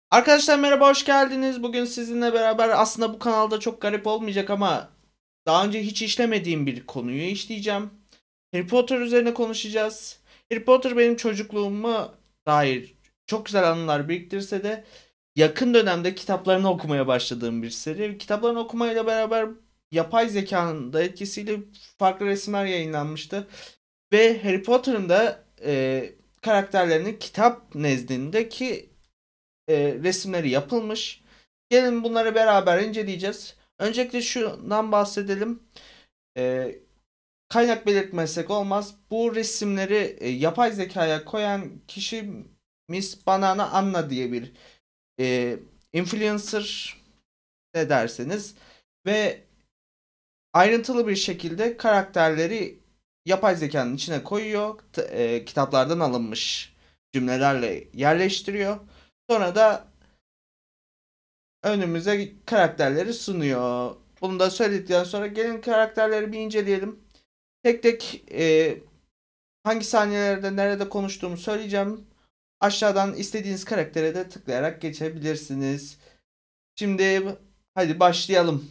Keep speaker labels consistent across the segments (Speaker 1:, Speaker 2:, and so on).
Speaker 1: Arkadaşlar merhaba, hoş geldiniz. Bugün sizinle beraber aslında bu kanalda çok garip olmayacak ama daha önce hiç işlemediğim bir konuyu işleyeceğim. Harry Potter üzerine konuşacağız. Harry Potter benim çocukluğuma dair çok güzel anılar biriktirse de yakın dönemde kitaplarını okumaya başladığım bir seri. Kitaplarını okumayla beraber yapay zekanın da etkisiyle farklı resimler yayınlanmıştı. Ve Harry Potter'ın da karakterlerinin kitap nezdindeki resimleri yapılmış. Gelin bunları beraber inceleyeceğiz. Öncelikle şundan bahsedelim. E, Kaynak belirtmezsek olmaz. Bu resimleri yapay zekaya koyan kişi Miss Banana Anna diye bir e, influencer ne derseniz ve ayrıntılı bir şekilde karakterleri yapay zekanın içine koyuyor. Kitaplardan alınmış cümlelerle yerleştiriyor. Sonra da önümüze karakterleri sunuyor. Bunu da söyledikten sonra gelin karakterleri bir inceleyelim. Tek tek hangi saniyelerde nerede konuştuğumu söyleyeceğim. Aşağıdan istediğiniz karaktere de tıklayarak geçebilirsiniz. Şimdi hadi başlayalım.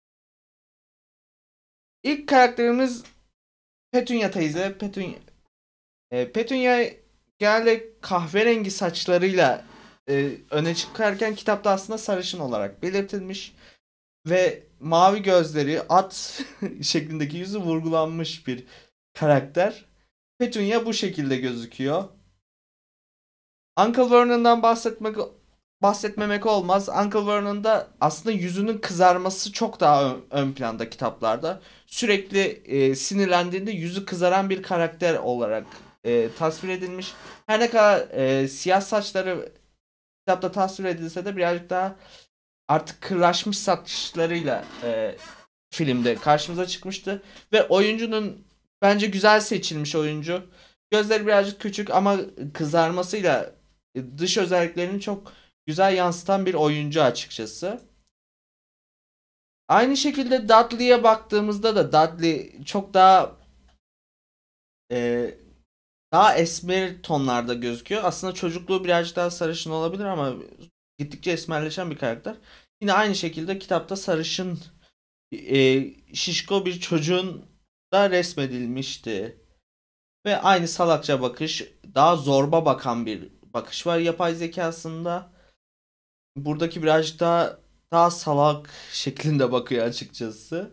Speaker 1: İlk karakterimiz Petunia teyze. Petunia genelde kahverengi saçlarıyla öne çıkarken kitapta aslında sarışın olarak belirtilmiş. Ve mavi gözleri, at şeklindeki yüzü vurgulanmış bir karakter. Petunia bu şekilde gözüküyor. Uncle Vernon'dan bahsetmemek olmaz. Uncle Vernon'da aslında yüzünün kızarması çok daha ön planda kitaplarda. Sürekli sinirlendiğinde yüzü kızaran bir karakter olarak tasvir edilmiş. Her ne kadar siyah saçları kitapta tasvir edilse de birazcık daha artık kırlaşmış saçlarıyla filmde karşımıza çıkmıştı. Ve oyuncunun bence güzel seçilmiş oyuncu. Gözleri birazcık küçük ama kızarmasıyla dış özelliklerini çok güzel yansıtan bir oyuncu açıkçası. Aynı şekilde Dudley'e baktığımızda da Dudley çok e, daha esmer tonlarda gözüküyor. Aslında çocukluğu birazcık daha sarışın olabilir ama gittikçe esmerleşen bir karakter. Yine aynı şekilde kitapta sarışın şişko bir çocuğun da resmedilmişti. Ve aynı salakça bakış, daha zorba bakan bir bakış var yapay zekasında. Buradaki birazcık daha salak şeklinde bakıyor açıkçası.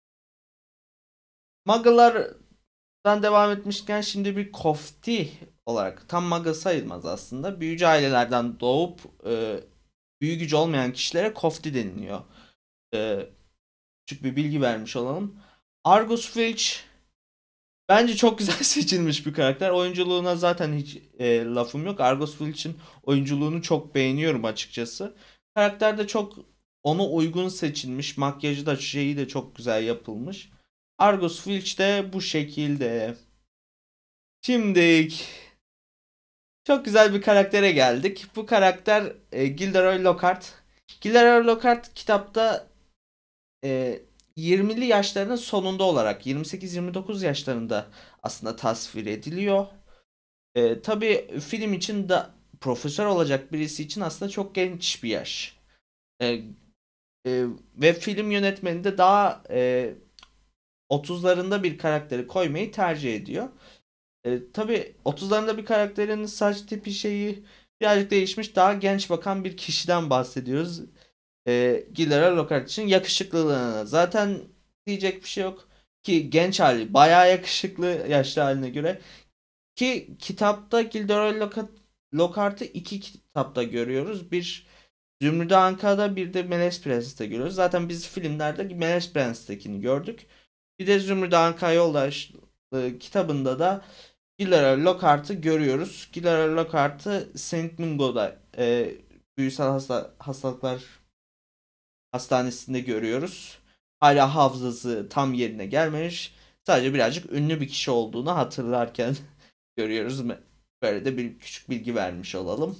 Speaker 1: Muggle'lardan devam etmişken şimdi bir kofti olarak tam Muggle sayılmaz aslında. Büyücü ailelerden doğup büyü gücü olmayan kişilere kofti deniliyor. E, Küçük bir bilgi vermiş olalım. Argus Filch bence çok güzel seçilmiş bir karakter. Oyunculuğuna zaten hiç lafım yok. Argus Filch'in oyunculuğunu çok beğeniyorum açıkçası. Karakter de çok ona uygun seçilmiş. Makyajı da şeyi de çok güzel yapılmış. Argus Filch de bu şekilde. Şimdi çok güzel bir karaktere geldik. Bu karakter Gilderoy Lockhart. Gilderoy Lockhart kitapta e, 20'li yaşlarının sonunda olarak 28-29 yaşlarında aslında tasvir ediliyor. Tabii film için de profesör olacak birisi için aslında çok genç bir yaş. E, Ve film yönetmeni de daha 30'larında bir karakteri koymayı tercih ediyor. Tabii 30'larında bir karakterin saç tipi şeyi birazcık değişmiş. Daha genç bakan bir kişiden bahsediyoruz. Gilera Lockhart için yakışıklılığına zaten diyecek bir şey yok. Ki genç hali bayağı yakışıklı yaşlı haline göre. Ki kitapta Gilderoy Lockhart'ı iki kitapta görüyoruz. Bir Zümrüt Anka'da bir de Melez Prenses'te görüyoruz. Zaten biz filmlerde Melez Prenses'tekini gördük. Bir de Zümrüt Anka Yoldaş kitabında da Gilderoy Lockhart'ı görüyoruz. Gilderoy Lockhart'ı Saint Mungo'da büyüsel hastalıklar hastanesinde görüyoruz. Hala hafızası tam yerine gelmemiş. Sadece birazcık ünlü bir kişi olduğunu hatırlarken görüyoruz. Böyle de bir küçük bilgi vermiş olalım.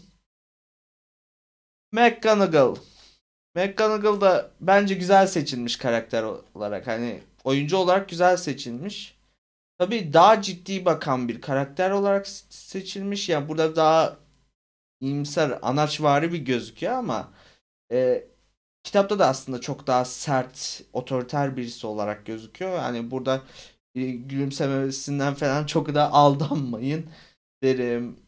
Speaker 1: McGonagall. McGonagall da bence güzel seçilmiş karakter olarak. Hani oyuncu olarak güzel seçilmiş. Tabii daha ciddi bakan bir karakter olarak seçilmiş. Yani burada daha iyimser, anaçvari bir gözüküyor ama e, kitapta da aslında çok daha sert, otoriter birisi olarak gözüküyor. Hani burada gülümsemesinden falan çok da aldanmayın derim.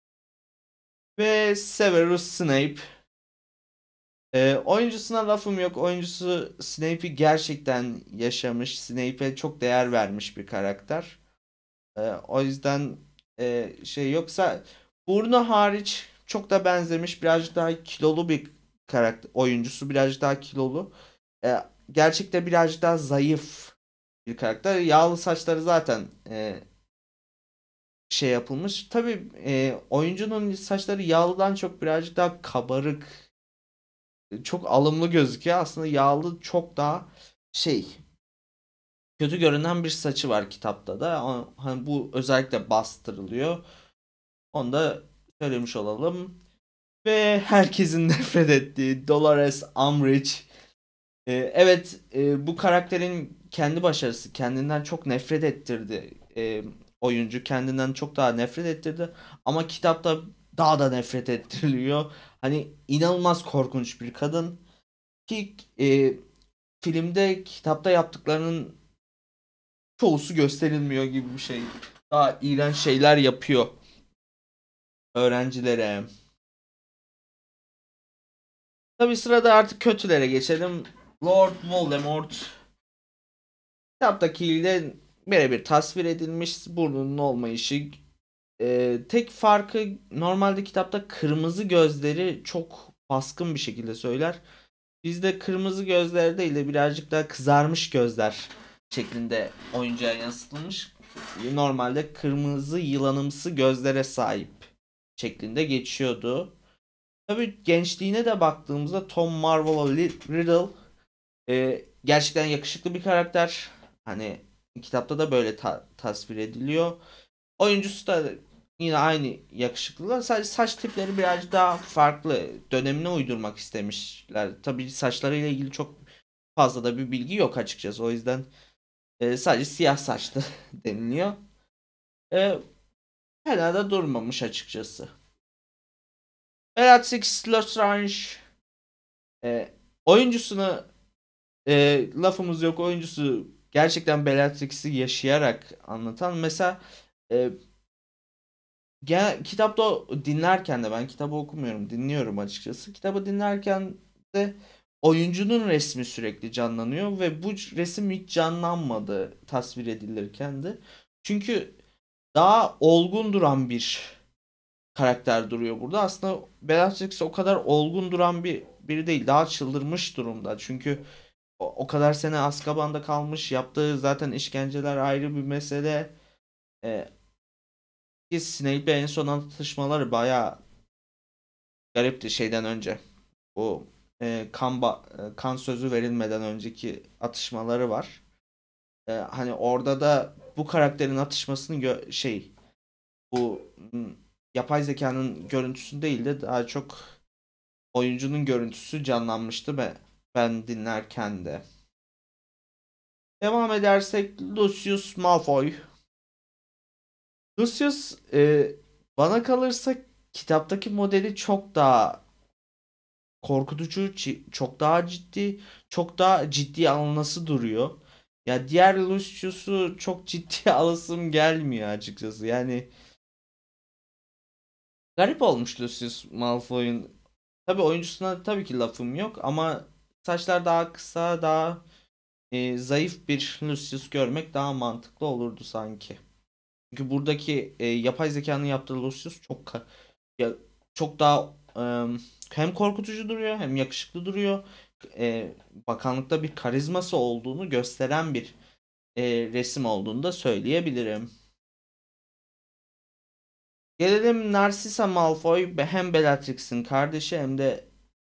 Speaker 1: Ve Severus Snape. Oyuncusuna lafım yok. Oyuncusu Snape'i gerçekten yaşamış. Snape'e çok değer vermiş bir karakter. O yüzden şey yoksa burnu hariç çok da benzemiş. Birazcık daha kilolu bir karakter. Oyuncusu birazcık daha kilolu. Gerçekte birazcık daha zayıf bir karakter. Yağlı saçları zaten şey yapılmış. Tabii oyuncunun saçları yağlıdan çok birazcık daha kabarık, çok alımlı gözüküyor. Aslında yağlı çok daha şey, kötü görünen bir saçı var kitapta da. Hani bu özellikle bastırılıyor. Onu da söylemiş olalım. Ve herkesin nefret ettiği Dolores Umbridge. Evet, bu karakterin kendi başarısı, kendinden çok nefret ettirdi. Oyuncu kendinden çok daha nefret ettirdi. Ama kitapta daha da nefret ettiriliyor. Hani inanılmaz korkunç bir kadın. Ki filmde, kitapta yaptıklarının çoğusu gösterilmiyor gibi bir şey. Daha iğrenç şeyler yapıyor öğrencilere. Tabi sırada artık kötülere geçelim. Lord Voldemort. Kitaptakiyle birebir tasvir edilmiş burnunun olmayışı. Tek farkı, normalde kitapta kırmızı gözleri çok baskın bir şekilde söyler. Bizde kırmızı gözler değil de birazcık daha kızarmış gözler şeklinde oyuncuya yansıtılmış. Normalde kırmızı yılanımsı gözlere sahip şeklinde geçiyordu. Tabii gençliğine de baktığımızda Tom Marvolo Riddle gerçekten yakışıklı bir karakter. Hani kitapta da böyle tasvir ediliyor. Oyuncusu da yine aynı yakışıklılar. Sadece saç tipleri birazcık daha farklı. Dönemine uydurmak istemişler. Tabii saçlarıyla ilgili çok fazla da bir bilgi yok açıkçası. O yüzden sadece siyah saçlı deniliyor. E, Fena da durmamış açıkçası. Bellatrix Lestrange, oyuncusunu lafımız yok. Oyuncusu gerçekten Bellatrix'i yaşayarak anlatan. Mesela e, kitapta dinlerken de, ben kitabı okumuyorum, dinliyorum açıkçası. Kitabı dinlerken de oyuncunun resmi sürekli canlanıyor ve bu resim hiç canlanmadı tasvir edilirken de. Çünkü daha olgun duran bir karakter duruyor burada. Aslında Bellatrix o kadar olgun duran biri değil. Daha çıldırmış durumda. Çünkü o kadar sene Azkaban'da kalmış. Yaptığı zaten işkenceler ayrı bir mesele. E, Ki Snape'le en son atışmaları bayağı garipti şeyden önce. Bu kan sözü verilmeden önceki atışmaları var. Hani orada da bu karakterin atışmasını bu yapay zekanın görüntüsü değil de daha çok oyuncunun görüntüsü canlanmıştı ve ben dinlerken de. Devam edersek Lucius Malfoy. Lucius, bana kalırsa kitaptaki modeli çok daha korkutucu, çok daha ciddi, çok daha ciddi alınası duruyor. Ya diğer Lucius'u çok ciddi alasım gelmiyor açıkçası. Yani garip olmuş Lucius Malfoy'un. Tabii oyuncusuna tabii ki lafım yok ama saçlar daha kısa, daha zayıf bir Lucius görmek daha mantıklı olurdu sanki. Çünkü buradaki yapay zekanın yaptığı Lucius ya, çok daha hem korkutucu duruyor hem yakışıklı duruyor. Bakanlıkta bir karizması olduğunu gösteren bir resim olduğunu da söyleyebilirim. Gelelim Narcissa Malfoy, hem Bellatrix'in kardeşi hem de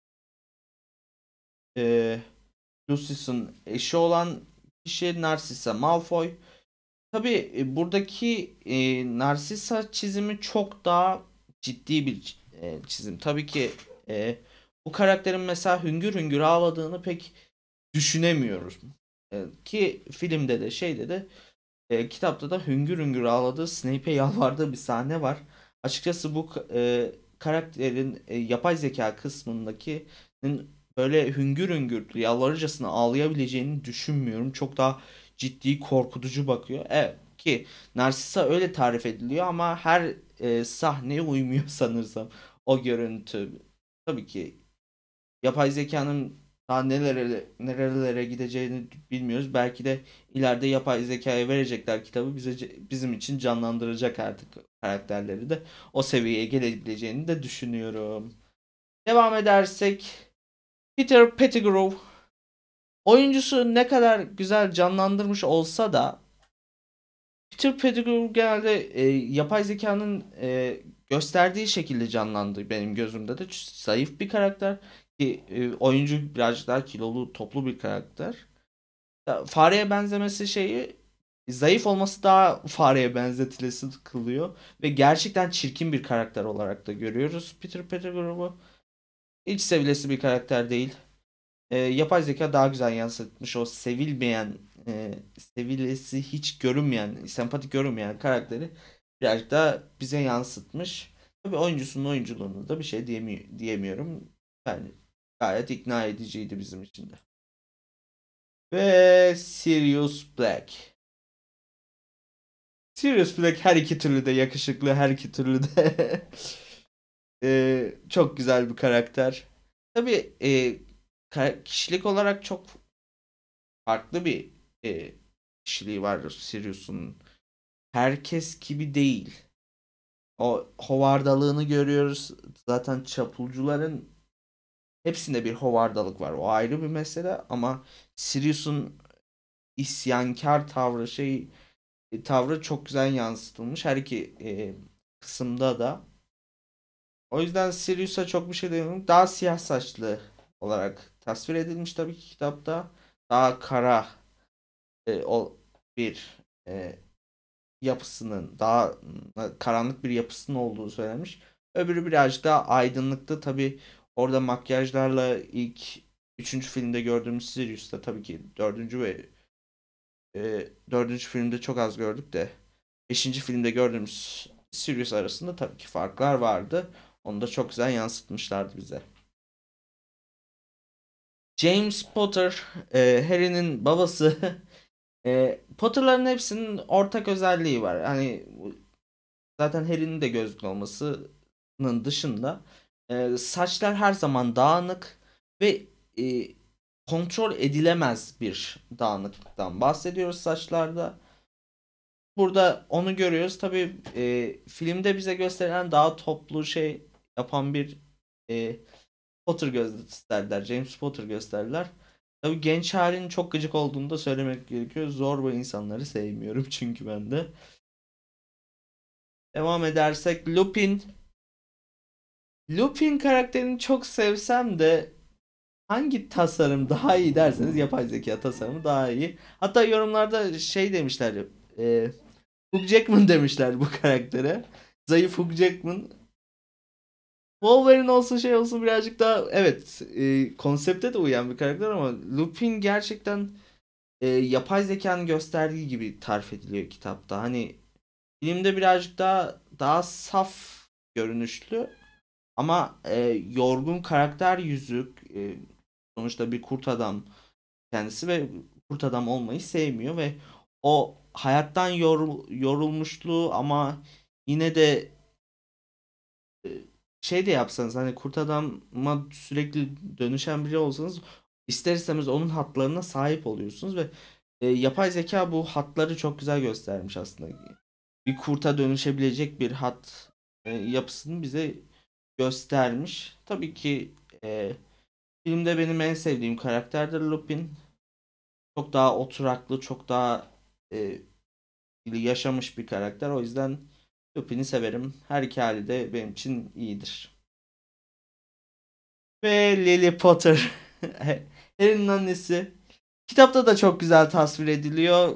Speaker 1: e, Lucius'un eşi olan kişi Narcissa Malfoy. Tabii buradaki Narcissa çizimi çok daha ciddi bir çizim. Tabii ki bu karakterin mesela hüngür hüngür ağladığını pek düşünemiyoruz. Ki filmde de şeyde de kitapta da hüngür hüngür ağladığı, Snape'e yalvardığı bir sahne var. Açıkçası bu karakterin yapay zeka kısmındakinin böyle hüngür hüngür yalvarırcasına ağlayabileceğini düşünmüyorum. Çok daha ciddi, korkutucu bakıyor. Evet ki Narcissa öyle tarif ediliyor ama her sahneye uymuyor sanırsam o görüntü. Tabii ki yapay zekanın daha nerelere gideceğini bilmiyoruz. Belki de ileride yapay zekaya verecekler kitabı bizim için canlandıracak artık karakterleri de o seviyeye gelebileceğini de düşünüyorum. Devam edersek Peter Pettigrew oyuncusu ne kadar güzel canlandırmış olsa da Peter Pettigrew genelde yapay zekanın gösterdiği şekilde canlandı benim gözümde de. Zayıf bir karakter ki oyuncu birazcık daha kilolu, toplu bir karakter. Ya, fareye benzemesi şeyi zayıf olması daha fareye benzetilesi kılıyor ve gerçekten çirkin bir karakter olarak da görüyoruz Peter Pettigrew'u. Hiç sevilesi bir karakter değil. Yapay zeka daha güzel yansıtmış o sevilmeyen, sevilesi hiç görünmeyen, sempatik görünmeyen karakteri birazcık daha bize yansıtmış. Tabii oyuncusunun oyunculuğunu da bir şey diyemiyorum. Yani gayet ikna ediciydi bizim için de. Ve Sirius Black. Sirius Black her iki türlü de yakışıklı, her iki türlü de çok güzel bir karakter. Tabii kişilik olarak çok farklı bir kişiliği var Sirius'un. Herkes gibi değil. O hovardalığını görüyoruz. Zaten çapulcuların hepsinde bir hovardalık var. O ayrı bir mesele ama Sirius'un isyankar tavrı tavrı çok güzel yansıtılmış her iki kısımda da. O yüzden Sirius'a çok bir şey demiyorum. Daha siyah saçlı olarak tasvir edilmiş tabii ki kitapta. Daha kara o bir e, yapısının daha karanlık bir yapısının olduğu söylenmiş. Öbürü birazcık daha aydınlıktı. Tabii orada makyajlarla ilk üçüncü filmde gördüğümüz Sirius'ta tabii ki dördüncü ve dördüncü filmde çok az gördük de beşinci filmde gördüğümüz Sirius arasında tabii ki farklar vardı. Onu da çok güzel yansıtmışlardı bize. James Potter, Harry'nin babası. Potter'ların hepsinin ortak özelliği var. Hani zaten Harry'nin de gözlüklü olmasının dışında saçlar her zaman dağınık ve e, kontrol edilemez bir dağınıklıktan bahsediyoruz saçlarda. Burada onu görüyoruz. Tabii filmde bize gösterilen daha toplu şey yapan bir e, Potter gösterdiler. James Potter gösterdiler. Tabii genç halinin çok gıcık olduğunu da söylemek gerekiyor. Zorba insanları sevmiyorum çünkü ben de. Devam edersek Lupin. Lupin karakterini çok sevsem de hangi tasarım daha iyi derseniz yapay zeka tasarımı daha iyi. Hatta yorumlarda şey demişler. Hugh Jackman demişler bu karaktere. Zayıf Hugh Jackman. Wolverine olsun şey olsun birazcık daha evet konsepte de uyan bir karakter ama Lupin gerçekten yapay zekanın gösterdiği gibi tarif ediliyor kitapta. Hani filmde birazcık daha saf görünüşlü ama yorgun karakter yüzü sonuçta bir kurt adam kendisi ve kurt adam olmayı sevmiyor ve o hayattan yorulmuşluğu ama yine de e, şey de yapsanız hani kurt adama sürekli dönüşen biri olsanız ister istemez onun hatlarına sahip oluyorsunuz ve yapay zeka bu hatları çok güzel göstermiş aslında. Bir kurta dönüşebilecek bir hat yapısını bize göstermiş. Tabii ki filmde benim en sevdiğim karakterdir Lupin. Çok daha oturaklı, çok daha e, yaşamış bir karakter. O yüzden Lupin'i severim. Her iki hali de benim için iyidir. Ve Lily Potter. Harry'nin annesi. Kitapta da çok güzel tasvir ediliyor.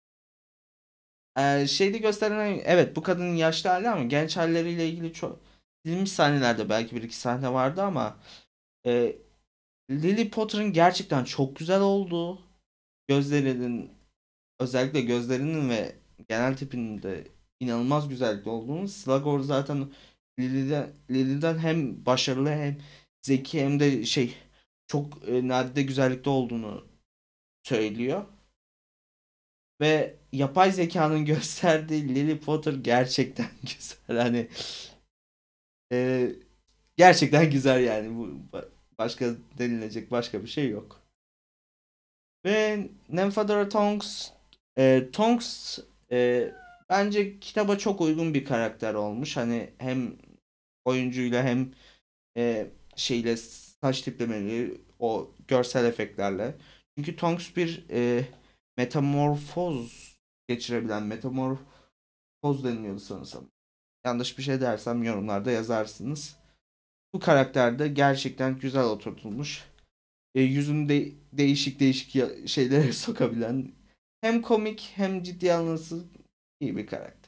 Speaker 1: Şeyde gösterilen evet bu kadının yaşlı hali ama genç halleriyle ilgili çok silinmiş sahnelerde belki bir iki sahne vardı ama e, Lily Potter'ın gerçekten çok güzel olduğu gözlerinin özellikle gözlerinin ve genel tipinin de inanılmaz güzellikli olduğunu Slughorn zaten Lily'den hem başarılı hem zeki hem de çok nadide güzellikte olduğunu söylüyor. Ve yapay zekanın gösterdiği Lily Potter gerçekten güzel. Hani e, gerçekten güzel yani. Başka denilecek başka bir şey yok. Ve Nymphadora Tonks e, bence kitaba çok uygun bir karakter olmuş. Hani hem oyuncuyla hem şeyle saç tiplemeleri o görsel efektlerle. Çünkü Tonks bir metamorfoz geçirebilen metamorfoz deniliyordu sanırsam. Yanlış bir şey dersem yorumlarda yazarsınız. Bu karakter de gerçekten güzel oturtulmuş. Yüzünde değişik değişik şeylere sokabilen hem komik hem ciddi alınması iyi bir karakter.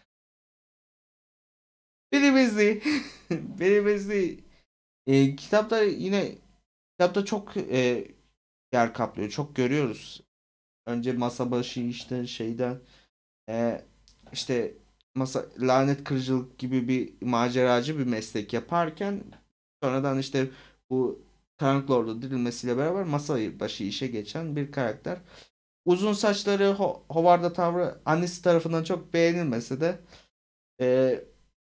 Speaker 1: Billy Weasley. Billy Weasley kitapta çok yer kaplıyor. Çok görüyoruz. Önce masa başı işte şeyden e, işte lanet kırıcılık gibi bir maceracı bir meslek yaparken sonradan işte bu Karanlık Lord'un dirilmesiyle beraber masa başı işe geçen bir karakter. Uzun saçları Howard'a tavrı annesi tarafından çok beğenilmese de e,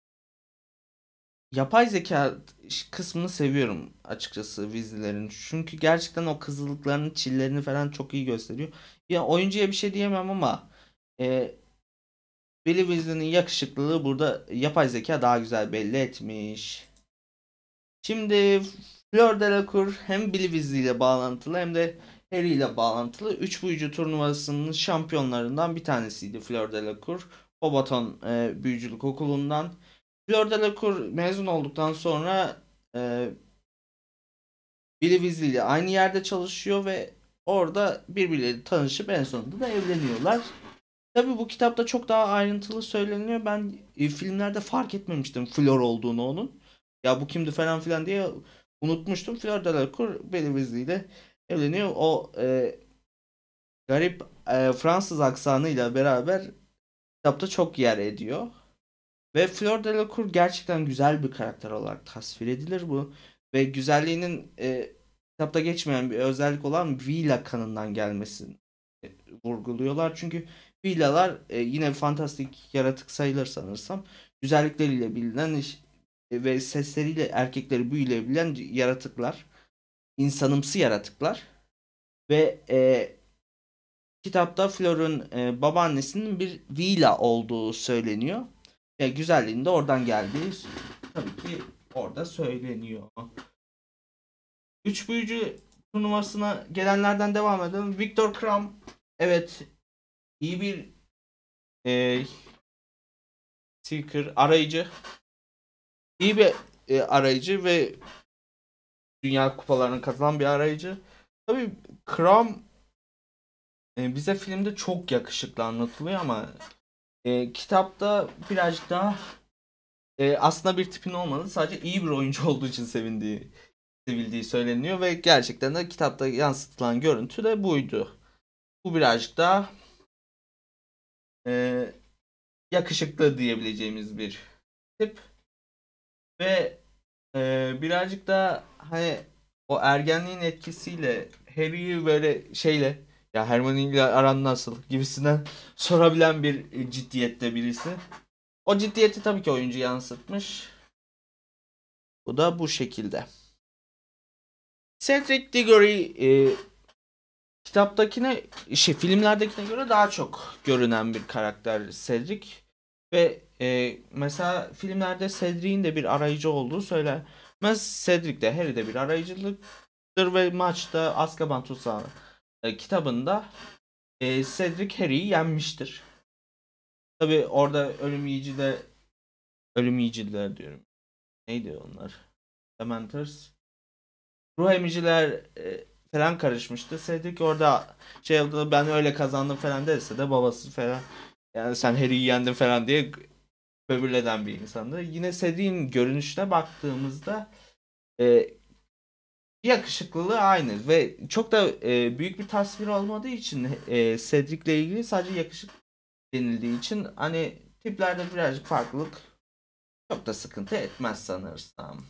Speaker 1: yapay zeka kısmını seviyorum açıkçası Weasley'lerin. Çünkü gerçekten o kızılıklarını, çillerini falan çok iyi gösteriyor. Ya oyuncuya bir şey diyemem ama e, Billy Weasley'nin yakışıklılığı burada yapay zeka daha güzel belli etmiş. Şimdi Fleur Delacour hem Billy Weasley ile bağlantılı hem de Harry ile bağlantılı. Üç büyücü turnuvasının şampiyonlarından bir tanesiydi Fleur Delacour. Hobbiton Büyücülük Okulu'ndan. Fleur Delacour mezun olduktan sonra e, Billy Weasley ile aynı yerde çalışıyor ve orada birbirleriyle tanışıp en sonunda da evleniyorlar. Tabii bu kitapta çok daha ayrıntılı söyleniyor. Ben filmlerde fark etmemiştim Fleur olduğunu onun. Ya bu kimdi falan filan diye unutmuştum. Fleur Delacour Billy Weasley ile evleniyor. O garip Fransız aksanıyla beraber kitapta çok yer ediyor. Ve Fleur Delacour gerçekten güzel bir karakter olarak tasvir edilir bu. Ve güzelliğinin kitapta geçmeyen bir özellik olan Vila kanından gelmesini vurguluyorlar. Çünkü Vilalar yine fantastik yaratık sayılır sanırsam. Güzellikleriyle bilinen ve sesleriyle erkekleri büyüleyebilen yaratıklar. İnsanımsı yaratıklar. Ve kitapta Fleur'ün babaannesinin bir Vila olduğu söyleniyor. Güzelliğin de oradan geldiği tabii ki orada söyleniyor. Üç büyücü turnuvasına gelenlerden devam edelim. Viktor Krum, evet, iyi bir e, seeker, arayıcı. İyi bir arayıcı ve dünya kupalarını kazanan bir arayıcı. Tabii Krum bize filmde çok yakışıklı anlatılıyor ama kitapta birazcık daha aslında bir tipin olmadığı, sadece iyi bir oyuncu olduğu için sevildiği söyleniyor ve gerçekten de kitapta yansıtılan görüntü de buydu. Bu birazcık daha e, yakışıklı diyebileceğimiz bir tip ve birazcık da hani o ergenliğin etkisiyle Harry'i böyle ya Hermione ile aran nasıl gibisinden sorabilen bir ciddiyette birisi. O ciddiyeti tabii ki oyuncu yansıtmış. Bu da bu şekilde. Cedric Diggory kitaptakine filmlerdekine göre daha çok görünen bir karakter Cedric ve mesela filmlerde Cedric'in de bir arayıcı olduğu söylenmez. Cedric de Harry de bir arayıcılıktır ve maçta Azkaban Tutsağı kitabında Cedric Harry'i yenmiştir. Tabi orada ölüm yiyiciler diyorum. Neydi onlar? Dementors. Ruh emiciler falan karışmıştı. Cedric orada oldu, ben öyle kazandım falan dese de babası falan yani sen Harry'i yendin falan diye böbürleden bir insandı. Yine Cedric'in görünüşüne baktığımızda e, yakışıklılığı aynı ve çok da büyük bir tasvir olmadığı için Cedric'le ilgili sadece yakışık denildiği için hani tiplerde birazcık farklılık çok da sıkıntı etmez sanırsam.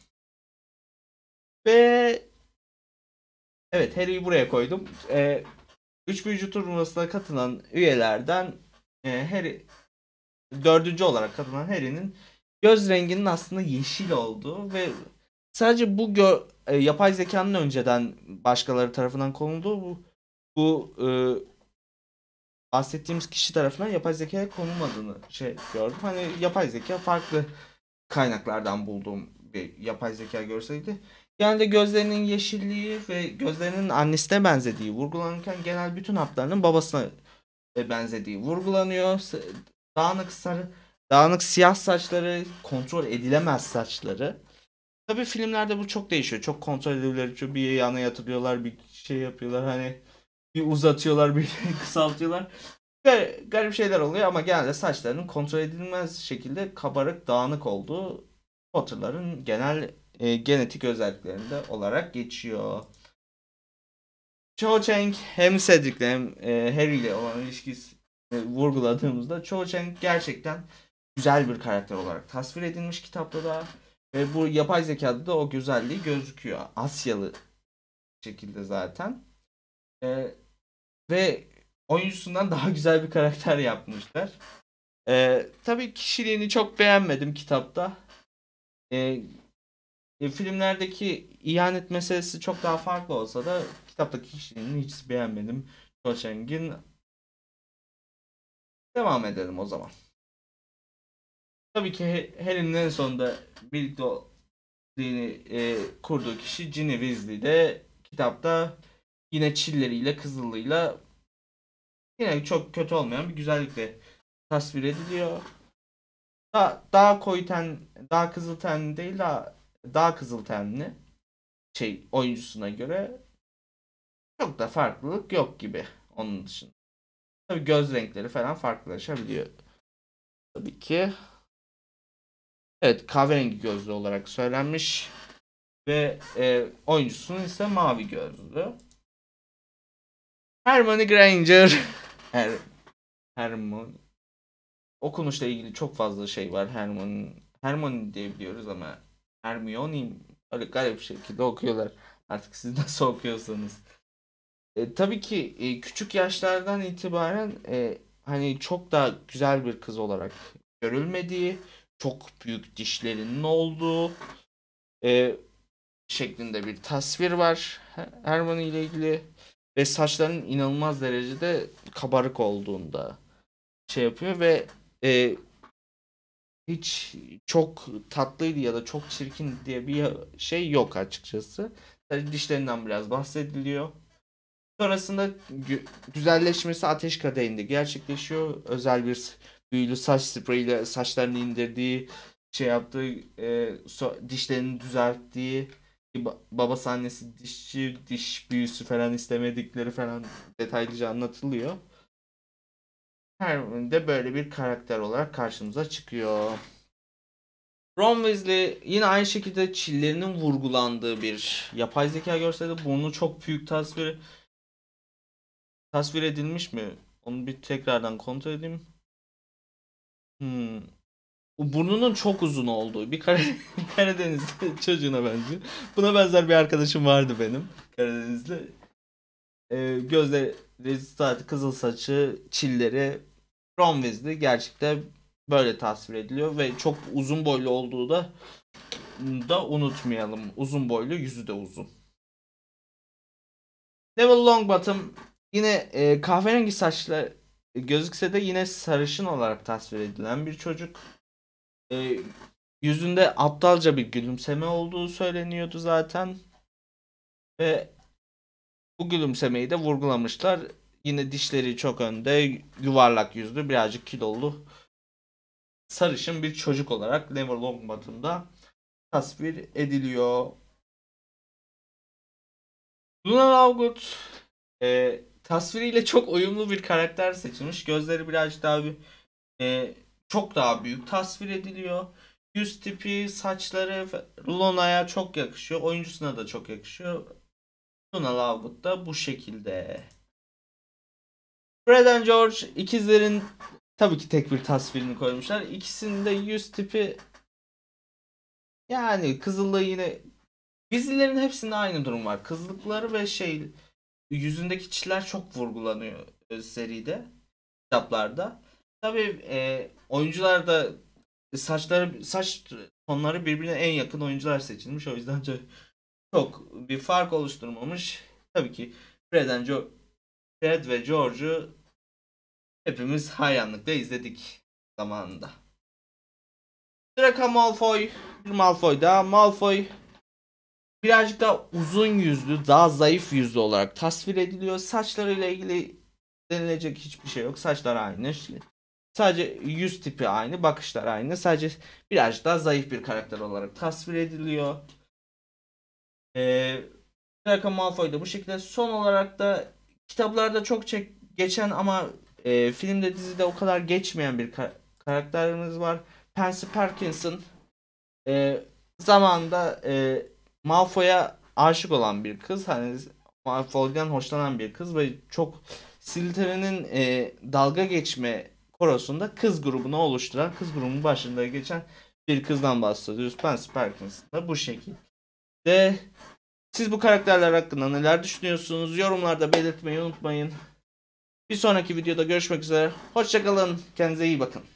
Speaker 1: Ve evet, Harry'i buraya koydum. Üç büyücü turnuvasına katılan üyelerden Harry dördüncü olarak katılan Harry'nin göz renginin aslında yeşil olduğu ve sadece bu yapay zekanın önceden başkaları tarafından konulduğu bu bahsettiğimiz kişi tarafından yapay zekaya konulmadığını gördüm. Hani yapay zeka farklı kaynaklardan bulduğum bir yapay zeka görseydi. Yani de gözlerinin yeşilliği ve gözlerinin annesine benzediği vurgulanırken genel bütün hatlarının babasına benzediği vurgulanıyor. Dağınık sarı, dağınık siyah saçları, kontrol edilemez saçları. Tabii filmlerde bu çok değişiyor. Çok kontrol edilebilir. Bir yana yatırıyorlar, bir şey yapıyorlar. Hani bir uzatıyorlar, bir kısaltıyorlar. Garip şeyler oluyor ama genelde saçlarının kontrol edilmez şekilde kabarık, dağınık olduğu Potter'ların genel genetik özelliklerinde olarak geçiyor. Cho Chang hem Cedric'le hem Harry ile olan ilişkisi vurguladığımızda Cho Chang gerçekten güzel bir karakter olarak tasvir edilmiş kitapta da ve bu yapay zekada da o güzelliği gözüküyor. Asyalı şekilde zaten. Ve oyuncusundan daha güzel bir karakter yapmışlar. Tabii kişiliğini çok beğenmedim kitapta. Ee, Filmlerdeki ihanet meselesi çok daha farklı olsa da kitaptaki kişiliğini hiç beğenmedim. Cho Chang'in. Devam edelim o zaman. Tabii ki Harry'nin en sonunda birlikte kurduğu kişi Ginny Weasley de kitapta yine çilleriyle, kızıllığıyla yine çok kötü olmayan bir güzellikle tasvir ediliyor. Daha koyu ten, daha kızıl ten değil, daha kızıl tenli oyuncusuna göre çok da farklılık yok gibi onun dışında. Tabii göz renkleri falan farklılaşabiliyor. Tabii ki. Evet, kahverengi gözlü olarak söylenmiş ve oyuncusunun ise mavi gözlü. Hermione Granger. Her Hermione. Okunuşla ilgili çok fazla şey var. Hermione diyebiliyoruz ama Hermione öyle garip bir şekilde okuyorlar. Artık siz nasıl okuyorsanız. Tabii ki küçük yaşlardan itibaren hani çok da güzel bir kız olarak görülmediği, çok büyük dişlerinin olduğu şeklinde bir tasvir var Hermione ile ilgili ve saçlarının inanılmaz derecede kabarık olduğunda yapıyor ve e, hiç çok tatlıydı ya da çok çirkin diye bir şey yok açıkçası. Sadece dişlerinden biraz bahsediliyor. Sonrasında güzelleşmesi Ateş Kadehi'nde gerçekleşiyor. Özel bir büyülü saç spreyiyle saçlarını indirdiği, yaptığı, dişlerini düzelttiği, babası annesi dişçi, diş büyüsü falan istemedikleri falan detaylıca anlatılıyor. Her de böyle bir karakter olarak karşımıza çıkıyor. Ron Weasley yine aynı şekilde çillerinin vurgulandığı bir yapay zeka görseli. Burnu çok büyük tasvir edilmiş mi? Onu bir tekrardan kontrol edeyim. Hmm. Bu burnunun çok uzun olduğu bir Karadeniz çocuğuna benziyor. Buna benzer bir arkadaşım vardı benim. Karadenizli. Gözleri zaten kızıl saçı, çilleri. Ron Weasley gerçekten böyle tasvir ediliyor ve çok uzun boylu olduğu da unutmayalım. Uzun boylu, yüzü de uzun. Neville Longbottom yine kahverengi saçlı gözükse de yine sarışın olarak tasvir edilen bir çocuk. E, Yüzünde aptalca bir gülümseme olduğu söyleniyordu zaten. Ve bu gülümsemeyi de vurgulamışlar. Yine dişleri çok önde, yuvarlak yüzlü, birazcık kilolu, sarışın bir çocuk olarak Neville Longbottom'da tasvir ediliyor. Luna Lovegood tasviriyle çok uyumlu bir karakter seçilmiş. Gözleri birazcık daha çok daha büyük tasvir ediliyor. Yüz tipi, saçları Luna'ya çok yakışıyor. Oyuncusuna da çok yakışıyor. Luna Lovegood da bu şekilde. Fred and George ikizlerin tabii ki tek bir tasvirini koymuşlar. İkisinin de yüz tipi Yani kızıllığı yine Weasley'lerin hepsinde aynı durum var. Kızlıkları ve yüzündeki çiller çok vurgulanıyor seride, kitaplarda. Tabii oyuncular da saç tonları birbirine en yakın oyuncular seçilmiş. O yüzden çok bir fark oluşturmamış. Tabii ki Fred ve George'u hepimiz hayranlıkla izledik zamanında. Draco Malfoy, bir Malfoy daha. Malfoy birazcık daha uzun yüzlü, daha zayıf yüzlü olarak tasvir ediliyor. Saçlarıyla ilgili denilecek hiçbir şey yok. Saçlar aynı. Sadece yüz tipi aynı, bakışlar aynı. Sadece birazcık daha zayıf bir karakter olarak tasvir ediliyor. Ee, Draco Malfoy da bu şekilde. Son olarak da kitaplarda çok geçen ama filmde dizide o kadar geçmeyen bir karakterimiz var. Pansy Parkinson. Zamanında Malfoy'a aşık olan bir kız. Hani Malfoy'dan hoşlanan bir kız ve çok Slytherin'in dalga geçme korosunda kız grubunu oluşturan, kız grubunun başında geçen bir kızdan bahsediyoruz. Pansy Parkinson da bu şekilde. Siz bu karakterler hakkında neler düşünüyorsunuz? Yorumlarda belirtmeyi unutmayın. Bir sonraki videoda görüşmek üzere. Hoşçakalın. Kendinize iyi bakın.